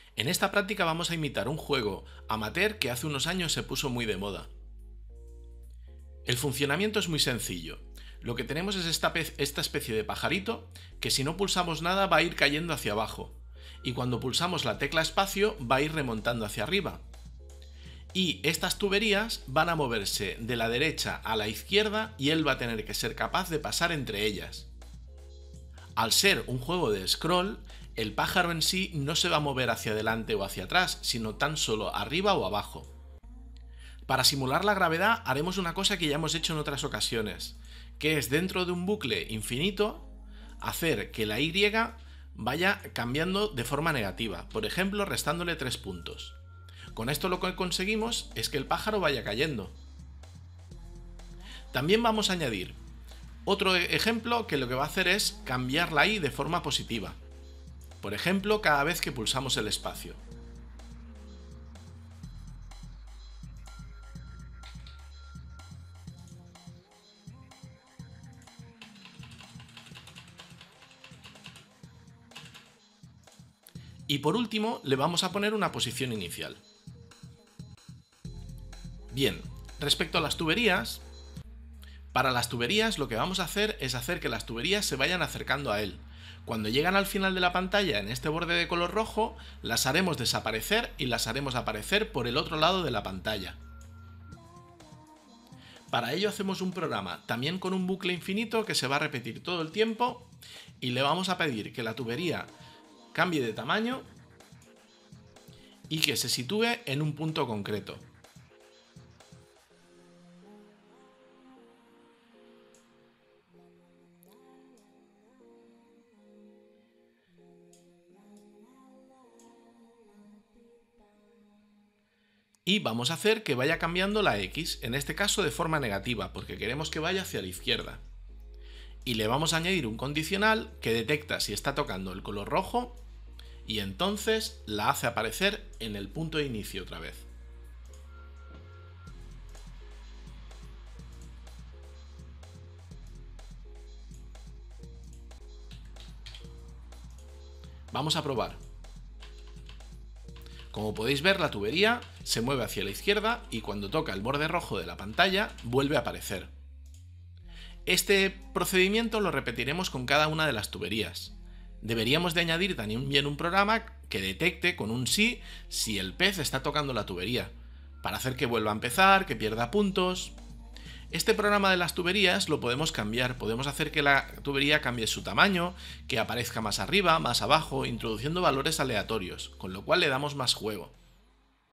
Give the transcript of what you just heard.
En esta práctica vamos a imitar un juego amateur que hace unos años se puso muy de moda. El funcionamiento es muy sencillo. Lo que tenemos es esta especie de pajarito que si no pulsamos nada va a ir cayendo hacia abajo, y cuando pulsamos la tecla espacio va a ir remontando hacia arriba. Y estas tuberías van a moverse de la derecha a la izquierda y él va a tener que ser capaz de pasar entre ellas. Al ser un juego de scroll, el pájaro en sí no se va a mover hacia adelante o hacia atrás, sino tan solo arriba o abajo. Para simular la gravedad haremos una cosa que ya hemos hecho en otras ocasiones, que es dentro de un bucle infinito hacer que la Y vaya cambiando de forma negativa, por ejemplo restándole 3 puntos. Con esto lo que conseguimos es que el pájaro vaya cayendo. También vamos a añadir otro ejemplo que lo que va a hacer es cambiar la Y de forma positiva. Por ejemplo, cada vez que pulsamos el espacio. Y por último, le vamos a poner una posición inicial. Bien, respecto a las tuberías, para las tuberías lo que vamos a hacer es hacer que las tuberías se vayan acercando a él. Cuando llegan al final de la pantalla en este borde de color rojo, las haremos desaparecer y las haremos aparecer por el otro lado de la pantalla. Para ello hacemos un programa también con un bucle infinito que se va a repetir todo el tiempo y le vamos a pedir que la tubería cambie de tamaño y que se sitúe en un punto concreto. Y vamos a hacer que vaya cambiando la X, en este caso de forma negativa, porque queremos que vaya hacia la izquierda. Y le vamos a añadir un condicional que detecta si está tocando el color rojo y entonces la hace aparecer en el punto de inicio otra vez. Vamos a probar. Como podéis ver, la tubería se mueve hacia la izquierda y cuando toca el borde rojo de la pantalla vuelve a aparecer. Este procedimiento lo repetiremos con cada una de las tuberías. Deberíamos de añadir también un programa que detecte con un sí si el pez está tocando la tubería, para hacer que vuelva a empezar, que pierda puntos. Este programa de las tuberías lo podemos cambiar, podemos hacer que la tubería cambie su tamaño, que aparezca más arriba, más abajo, introduciendo valores aleatorios, con lo cual le damos más juego.